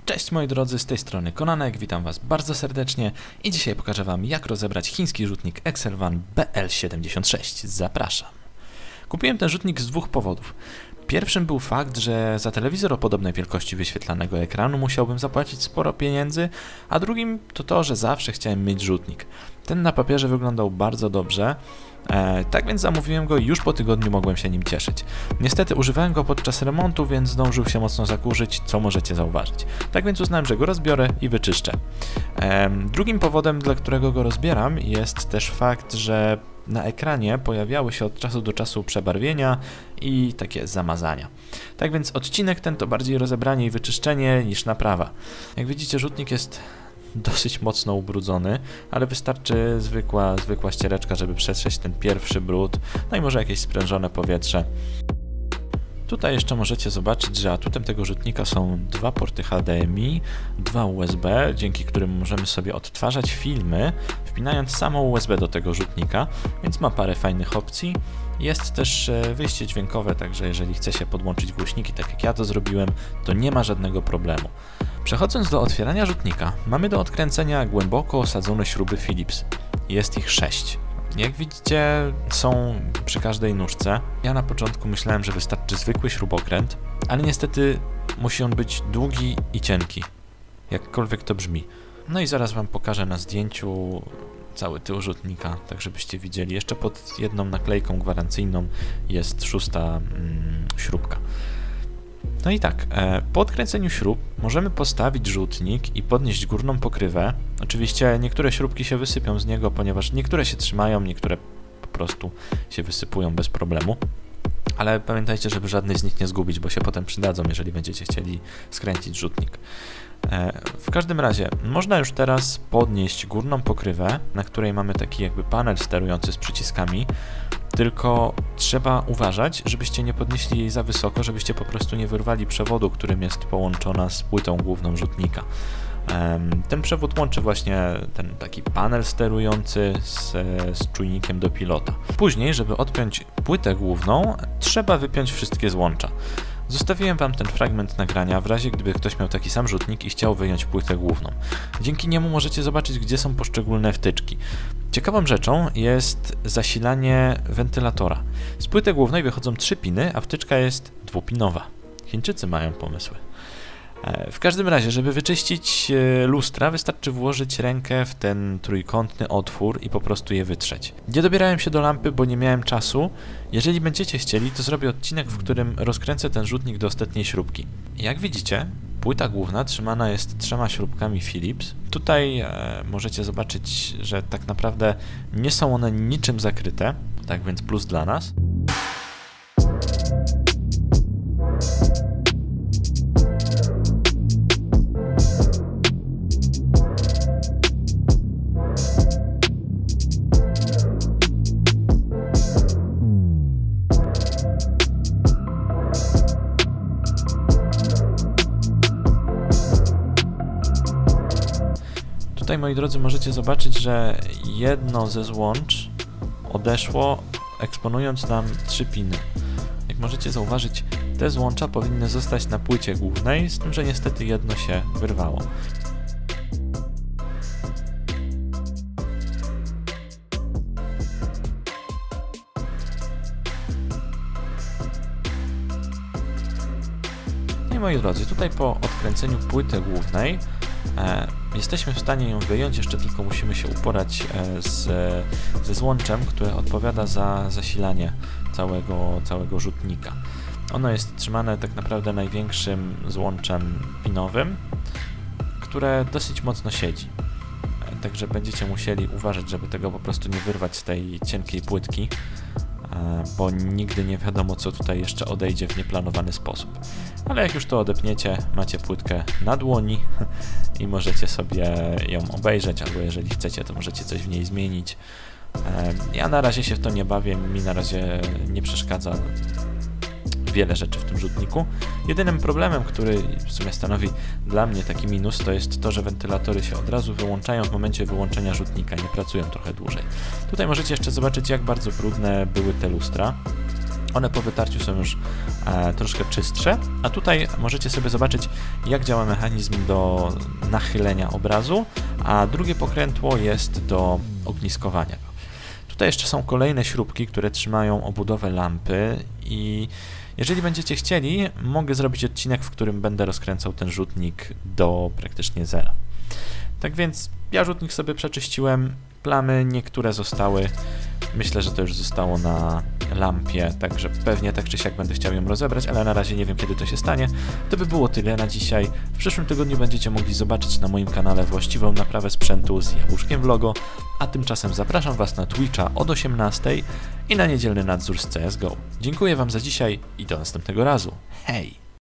Cześć moi drodzy, z tej strony Konanek, witam was bardzo serdecznie i dzisiaj pokażę wam, jak rozebrać chiński rzutnik Excelvan BL76. Zapraszam. Kupiłem ten rzutnik z dwóch powodów. Pierwszym był fakt, że za telewizor o podobnej wielkości wyświetlanego ekranu musiałbym zapłacić sporo pieniędzy, a drugim to to, że zawsze chciałem mieć rzutnik. Ten na papierze wyglądał bardzo dobrze, tak więc zamówiłem go i już po tygodniu mogłem się nim cieszyć. Niestety używałem go podczas remontu, więc zdążył się mocno zakurzyć, co możecie zauważyć. Tak więc uznałem, że go rozbiorę i wyczyszczę. Drugim powodem, dla którego go rozbieram, jest też fakt, że na ekranie pojawiały się od czasu do czasu przebarwienia i takie zamazania. Tak więc odcinek ten to bardziej rozebranie i wyczyszczenie niż naprawa. Jak widzicie, rzutnik jest dosyć mocno ubrudzony, ale wystarczy zwykła ściereczka, żeby przetrzeć ten pierwszy brud, no i może jakieś sprężone powietrze. Tutaj jeszcze możecie zobaczyć, że atutem tego rzutnika są dwa porty HDMI, dwa USB, dzięki którym możemy sobie odtwarzać filmy, wpinając samo USB do tego rzutnika, więc ma parę fajnych opcji. Jest też wyjście dźwiękowe, także jeżeli chce się podłączyć głośniki, tak jak ja to zrobiłem, to nie ma żadnego problemu. Przechodząc do otwierania rzutnika, mamy do odkręcenia głęboko osadzone śruby Phillips. Jest ich 6. Jak widzicie, są przy każdej nóżce. Ja na początku myślałem, że wystarczy zwykły śrubokręt, ale niestety musi on być długi i cienki. Jakkolwiek to brzmi. No i zaraz wam pokażę na zdjęciu cały tył rzutnika, tak żebyście widzieli. Jeszcze pod jedną naklejką gwarancyjną jest 6. śrubka. No i tak, po odkręceniu śrub możemy postawić rzutnik i podnieść górną pokrywę. Oczywiście niektóre śrubki się wysypią z niego, ponieważ niektóre się trzymają, niektóre po prostu się wysypują bez problemu. Ale pamiętajcie, żeby żadnej z nich nie zgubić, bo się potem przydadzą, jeżeli będziecie chcieli skręcić rzutnik. W każdym razie, można już teraz podnieść górną pokrywę, na której mamy taki jakby panel sterujący z przyciskami, tylko trzeba uważać, żebyście nie podnieśli jej za wysoko, żebyście po prostu nie wyrwali przewodu, którym jest połączona z płytą główną rzutnika. Ten przewód łączy właśnie ten taki panel sterujący z czujnikiem do pilota. Później, żeby odpiąć płytę główną, trzeba wypiąć wszystkie złącza. Zostawiłem wam ten fragment nagrania w razie, gdyby ktoś miał taki sam rzutnik i chciał wyjąć płytę główną. Dzięki niemu możecie zobaczyć, gdzie są poszczególne wtyczki. Ciekawą rzeczą jest zasilanie wentylatora. Z płyty głównej wychodzą 3 piny, a wtyczka jest dwupinowa. Chińczycy mają pomysły. W każdym razie, żeby wyczyścić lustra, wystarczy włożyć rękę w ten trójkątny otwór i po prostu je wytrzeć. Nie dobierałem się do lampy, bo nie miałem czasu. Jeżeli będziecie chcieli, to zrobię odcinek, w którym rozkręcę ten rzutnik do ostatniej śrubki. Jak widzicie, płyta główna trzymana jest 3 śrubkami Phillips. Tutaj możecie zobaczyć, że tak naprawdę nie są one niczym zakryte, tak więc plus dla nas. Tutaj, moi drodzy, możecie zobaczyć, że jedno ze złącz odeszło, eksponując nam 3 piny. Jak możecie zauważyć, te złącza powinny zostać na płycie głównej, z tym, że niestety jedno się wyrwało. No i moi drodzy, tutaj po odkręceniu płyty głównej jesteśmy w stanie ją wyjąć, jeszcze tylko musimy się uporać ze złączem, które odpowiada za zasilanie całego rzutnika. Ono jest trzymane tak naprawdę największym złączem pinowym, które dosyć mocno siedzi. Także będziecie musieli uważać, żeby tego po prostu nie wyrwać z tej cienkiej płytki, bo nigdy nie wiadomo, co tutaj jeszcze odejdzie w nieplanowany sposób. Ale jak już to odepniecie, macie płytkę na dłoni i możecie sobie ją obejrzeć, albo jeżeli chcecie, to możecie coś w niej zmienić. Ja na razie się w to nie bawię, mi na razie nie przeszkadza wiele rzeczy w tym rzutniku. Jedynym problemem, który w sumie stanowi dla mnie taki minus, to jest to, że wentylatory się od razu wyłączają w momencie wyłączenia rzutnika, nie pracują trochę dłużej. Tutaj możecie jeszcze zobaczyć, jak bardzo brudne były te lustra. One po wytarciu są już troszkę czystsze, a tutaj możecie sobie zobaczyć, jak działa mechanizm do nachylenia obrazu, a drugie pokrętło jest do ogniskowania go. Tutaj jeszcze są kolejne śrubki, które trzymają obudowę lampy i jeżeli będziecie chcieli, mogę zrobić odcinek, w którym będę rozkręcał ten rzutnik do praktycznie zera. Tak więc ja rzutnik sobie przeczyściłem, plamy niektóre zostały, myślę, że to już zostało na lampie, także pewnie tak czy siak będę chciał ją rozebrać, ale na razie nie wiem, kiedy to się stanie. To by było tyle na dzisiaj. W przyszłym tygodniu będziecie mogli zobaczyć na moim kanale właściwą naprawę sprzętu z jabłuszkiem w logo, a tymczasem zapraszam Was na Twitcha od 18 i na niedzielny nadzór z CSGO. Dziękuję Wam za dzisiaj i do następnego razu. Hej!